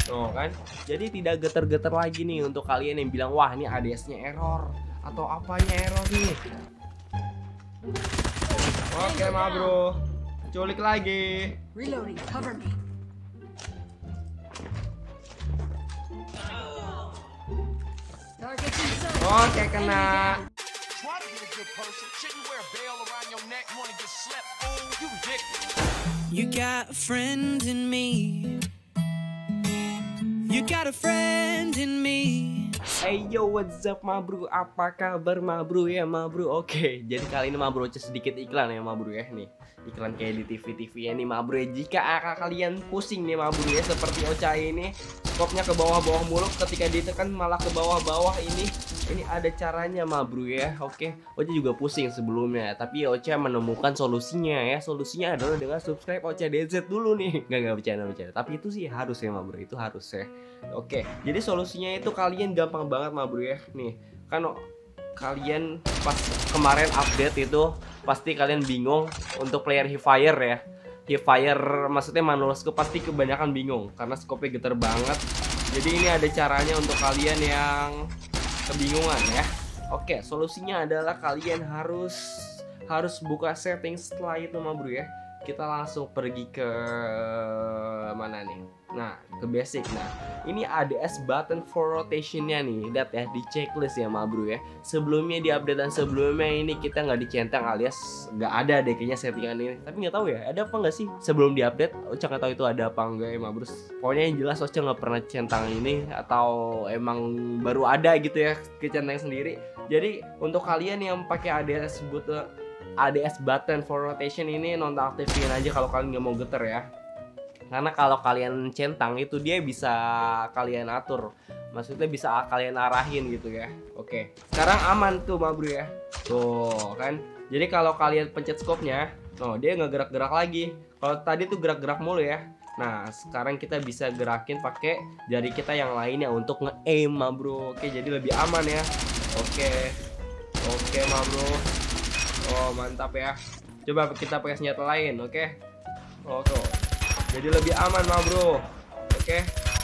Oh kan, jadi tidak geter-geter lagi nih untuk kalian yang bilang wah ini ADS-nya error atau apanya error nih. Oke ma bro, culik lagi. Reloading, cover me. Targets in sight. Oke kena. Try to be a good person. Shouldn't wear a bell around your neck. Wanna get slept? Oh, you ridiculous. You got a friend in me. You got a friend in me. Hey yo, what's up ma bro? Apa kabar ma bro ya ma bro? Oke, jadi kali ini ma bro sedikit iklan ya ma bro ya nih. Iklan kayak di TV-TV ya nih ma bro ya. Jika kalian pusing nih ma bro ya seperti Ocha ini, skopnya ke bawah-bawah mulu, ketika ditekan malah ke bawah-bawah ini ada caranya ma bro ya. Oke, Ocha juga pusing sebelumnya, tapi Ocha menemukan solusinya ya. Solusinya adalah dengan subscribe Ocha DZ dulu nih. Nggak bercanda. Tapi itu sih harus ya ma bro, itu harus ya. Oke, jadi solusinya itu kalian gampang banget ma bro ya. Nih, kan kalian pas kemarin update itu pasti kalian bingung untuk player Hipfire ya. Hipfire maksudnya manual scope pasti kebanyakan bingung karena scope-nya geter banget. Jadi ini ada caranya untuk kalian yang kebingungan ya. Oke, solusinya adalah kalian harus buka setting. Setelah itu ma bro ya, kita langsung pergi ke mana nih? Nah, ke basic. Nah, ini ADS button for rotationnya nih. Lihat ya di checklist ya ma bro ya. Sebelumnya di updatean sebelumnya ini kita nggak dicentang alias nggak ada deh kayaknya settingan ini. Tapi nggak tahu ya, ada apa nggak sih sebelum di update? Ocha nggak tahu itu ada apa enggak ya ma bro. Pokoknya yang jelas Ocha nggak pernah centang ini atau emang baru ada gitu ya kecentang sendiri. Jadi untuk kalian yang pakai ADS button for rotation ini nonaktifin aja kalau kalian nggak mau geter ya. Karena kalau kalian centang itu dia bisa kalian atur. Maksudnya bisa kalian arahin gitu ya. Oke, sekarang aman tuh ma bro ya. Tuh kan. Jadi kalau kalian pencet scope-nya, dia nggak gerak-gerak lagi. Kalau tadi tuh gerak-gerak mulu ya. Nah, sekarang kita bisa gerakin pakai jari kita yang lainnya untuk nge-aim ma bro. Oke, jadi lebih aman ya. Oke ma bro. Oh mantap ya. Coba kita pakai senjata lain, oke? Oh tuh. Jadi lebih aman ma bro. Oke.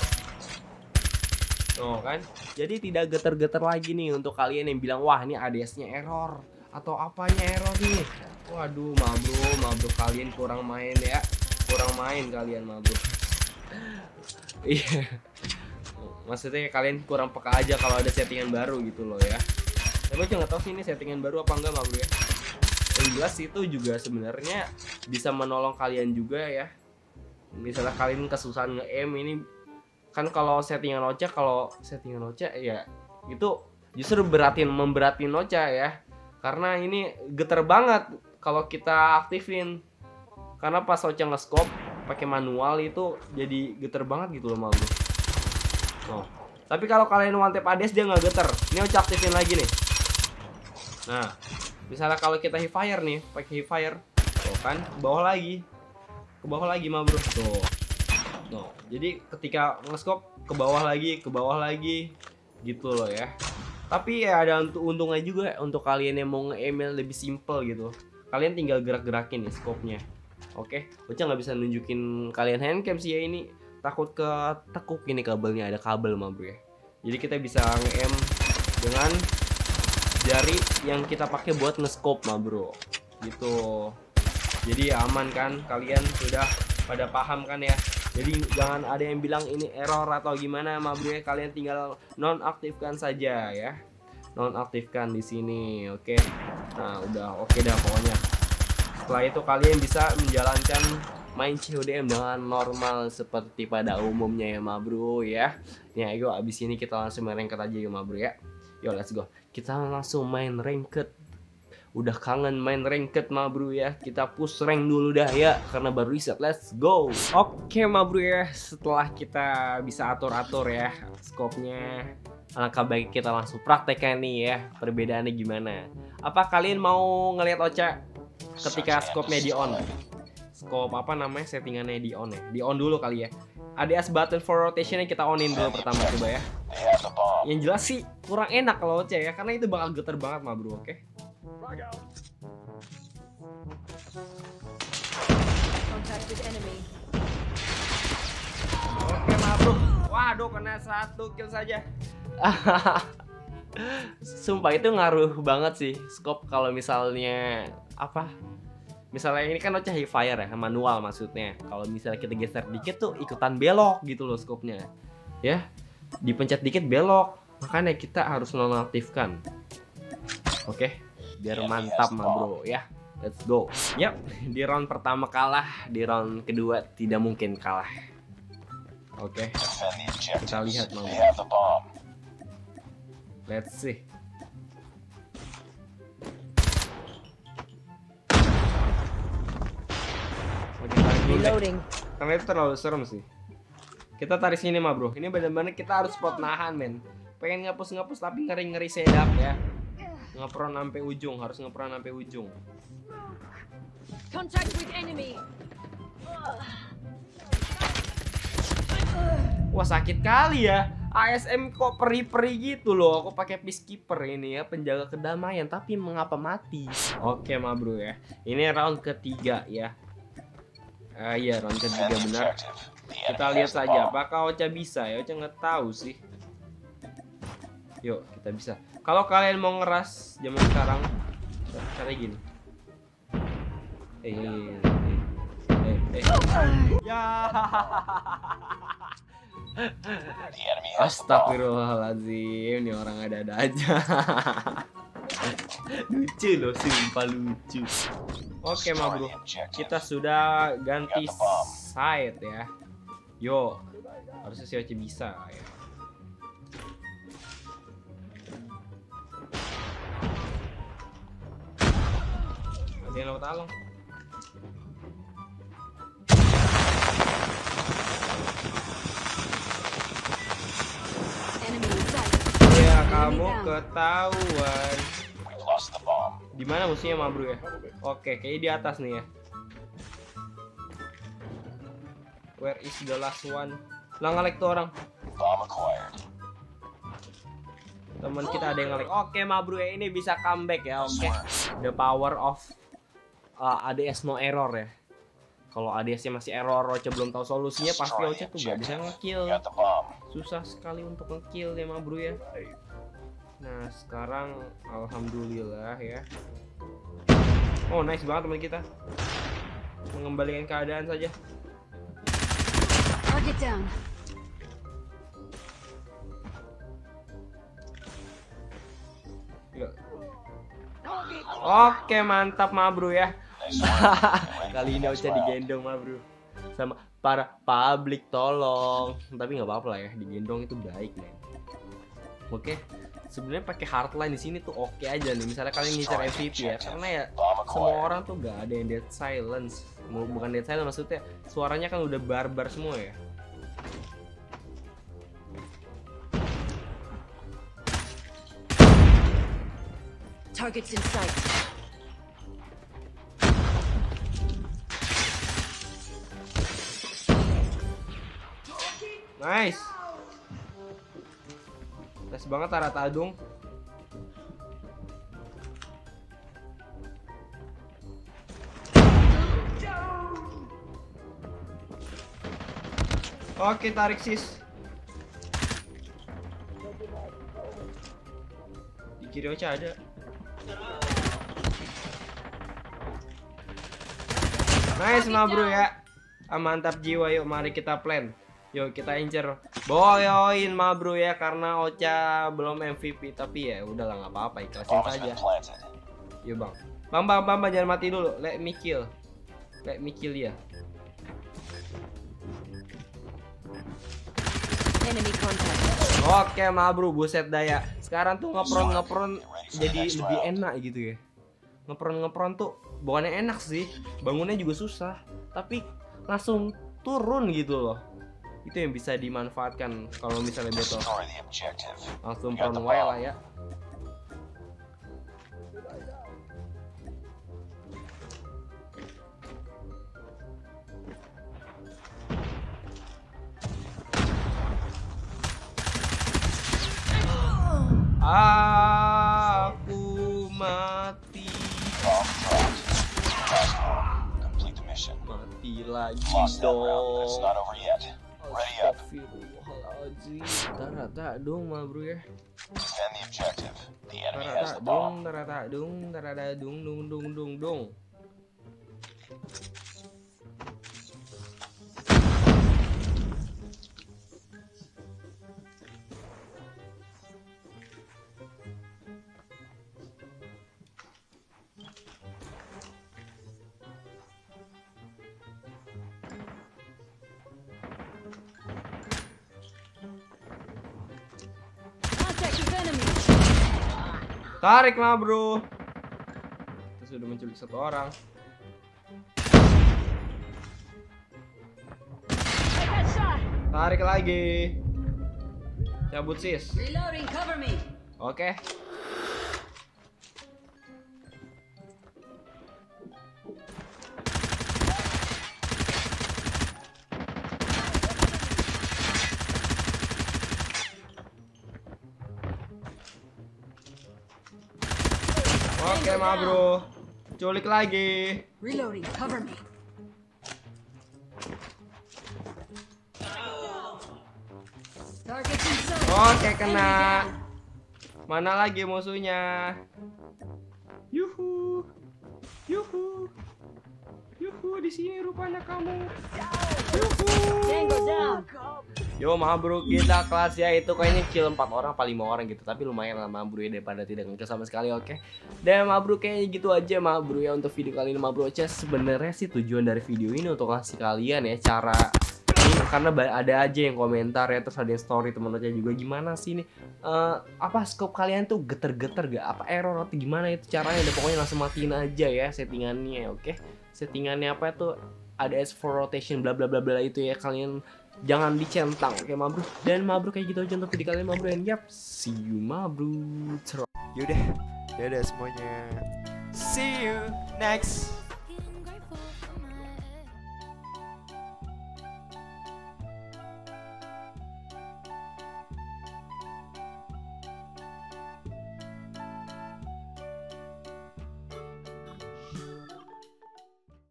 Oh kan. Jadi tidak geter-geter lagi nih untuk kalian yang bilang wah ini ADS-nya error atau apanya error nih. Waduh ma bro kalian kurang main ya. Kurang main kalian ma bro. Iya. Maksudnya kalian kurang peka aja kalau ada settingan baru gitu loh ya. Tapi gue nggak tahu sih ini settingan baru apa enggak ma bro ya. Yang jelas itu juga sebenarnya bisa menolong kalian juga ya. Misalnya kalian kesusahan nge-aim ini kan kalau settingan Ocha ya itu justru memberatin Ocha ya. Karena ini geter banget kalau kita aktifin. Karena pas Ocha nge-scope pakai manual itu jadi geter banget gitu loh ma bro. Tapi kalau kalian one tap ADS dia nggak geter. Ini Ocha aktifin lagi nih. Nah, misalnya kalau kita Hipfire nih, pakai Hipfire, tuh kan, ke bawah lagi ma bro, tuh. Jadi ketika nge-scope ke bawah lagi, gitu loh ya. Tapi ya ada untungnya juga untuk kalian yang mau nge-aim lebih simple gitu. Kalian tinggal gerak-gerakin nih scope-nya. Oke, Ocha nggak bisa nunjukin kalian handcam sih ya ini. Takut ketekuk ini kabelnya, ada kabel ma bro ya. Jadi kita bisa nge-aim dengan jari yang kita pakai buat nge-scope ma bro gitu. Jadi aman kan, kalian sudah pada paham kan ya. Jadi jangan ada yang bilang ini error atau gimana ma bro ya. Kalian tinggal nonaktifkan saja ya. Nonaktifkan di sini, oke. Nah udah oke dah pokoknya. Setelah itu kalian bisa menjalankan main CODM dengan normal seperti pada umumnya ya ma bro ya. Nih ayo abis ini kita langsung main ranked aja ya ma bro ya. Yo let's go. Kita langsung main ranked. Udah kangen main ranked ma bro ya. Kita push rank dulu dah ya karena baru reset. Let's go. Oke ma bro ya. Setelah kita bisa atur-atur ya scope-nya, alangkah baik kita langsung praktekkan nih ya perbedaannya gimana. Apa kalian mau ngeliat Ocha ketika scope-nya di on? Scope apa namanya settingannya di on ya? Di on dulu kali ya. ADS button for rotation yang kita onin dulu pertama coba ya. Yang jelas sih kurang enak kalau Ocha ya karena itu bakal geter banget ma bro, oke? Contact with enemy. Oke ma bro. Wah Waduh, kena 1 kill saja. Sumpah itu ngaruh banget sih scope kalau misalnya apa? Misalnya ini kan Ocha high fire ya, manual maksudnya. Kalau misalnya kita geser dikit tuh ikutan belok gitu loh scope-nya. Ya, dipencet dikit belok. Makanya kita harus nonaktifkan. Oke, biar mantap mah bro ya. Let's go. Yap, di round pertama kalah, di round kedua tidak mungkin kalah. Oke, kita lihat mah. Let's see. Oke, tarik dulu deh. Reloading. Karena itu terlalu serem sih. Kita tarik sini mah bro. Ini benar-benar kita harus spot nahan men. Pengen ngapus tapi ngeri-ngeri sedap ya. Ngepron sampai ujung, harus ngepron sampai ujung. Contact with enemy. Wah sakit kali ya. ASM kok peri-peri gitu loh. Aku pakai peacekeeper ini ya, penjaga kedamaian, tapi mengapa mati? Oke mah bro ya. Ini round ketiga ya. Iya round ketiga benar. Kita lihat saja apakah Ocha bisa ya. Ocha nggak tahu sih. Yuk kita bisa. Kalau kalian mau ngeras zaman sekarang, cara gini. Ya. Astagfirullahaladzim, ini orang ada aja. Lucu loh, sumpah lucu. Oke mah bro, kita sudah ganti side ya. Yo, harusnya si Ocha bisa ya. Ada yang lewat along. Enemy in sight. Ya kamu ketahuan. Di mana musuhnya mah bro ya? Oke, kayaknya di atas nih ya. Where is the last one? Lah ngelek tuh orang. Teman kita ada yang ngelek. Oke mah bro ya, ini bisa comeback ya. Oke. The power of ADS no error ya. Kalau ADS-nya masih error, Ocha belum tahu solusinya, pasti Ocha tuh gak bisa ngekill. Susah sekali untuk ngekill ya mah bro ya. Nah sekarang alhamdulillah ya. Oh nice banget teman kita. Mengembalikan keadaan saja. Target down. Yuk. Oke mantap mah bro ya. Kali ini Ocha digendong mah bro sama para publik, tolong. Tapi nggak apa-apa lah ya, digendong itu baik nih. Oke, sebenarnya pakai hardline di sini tuh oke aja nih. Misalnya kalian ngincar MVP ya, karena ya semua orang tuh gak ada yang dead silence. Bukan dead silence maksudnya, suaranya kan udah barbar semua ya. Targets in sight. Nice. Nice banget Tara Tadung. Oke, tarik sis. Di kiri Ocha ada. Nice mah bro ya. Mantap jiwa, yuk mari kita plan. Yuk kita incer boyoin mah bro ya, karena Ocha belum MVP, tapi ya udahlah nggak apa-apa, ikhlasin saja. Yuk bang. Bang jangan mati dulu. Let me kill ya. Enemy contact. Oke mah bro, buset daya. Sekarang tuh ngepron jadi lebih enak gitu ya. Ngepron tuh bukannya enak sih, bangunnya juga susah, tapi langsung turun gitu loh. Itu yang bisa dimanfaatkan kalau misalnya battle. Langsung prone way lah ya. Aku mati. Mati lagi dong. Astagfirullahaladzim. Tarata dong ma bro ya. Defend the objective. The enemy has Tarata the bomb. dong, tarata dong, tarata dong dong dong dong dong. Contact with enemy. Tarik ma bro. Kita sudah menculik satu orang. I got shot. Tarik lagi. Cabut sis. Reloading, cover me. Oke. Oke ma bro. Culik lagi. Reloading, cover me. Targets in sight. Oke kena. Enemy down. Mana lagi musuhnya? Yuhu. Yuhu. Yuhu di sini rupanya kamu. Yuhu. Tango down. Yo ma bro, kita kelas ya itu kayaknya kill 4 orang apa 5 orang gitu. Tapi lumayan lah ma bro ya daripada tidak ngekill sama sekali, oke. Dan ma bro kayaknya gitu aja ma bro ya untuk video kali ini ma bro. Sebenarnya sih tujuan dari video ini untuk kasih kalian ya cara ini, karena ada aja yang komentar ya, terus ada yang story temen aja juga gimana sih ini apa scope kalian tuh geter-geter gak, apa error atau gimana itu caranya. Udah pokoknya langsung matiin aja ya settingannya, oke. Settingannya apa tuh ada S4 rotation bla bla bla bla itu ya, kalian jangan dicentang, oke ma bro. Dan ma bro kayak gitu aja untuk video kalian ma bro, and yap, see you ma bro. Yaudah, dadah semuanya. See you next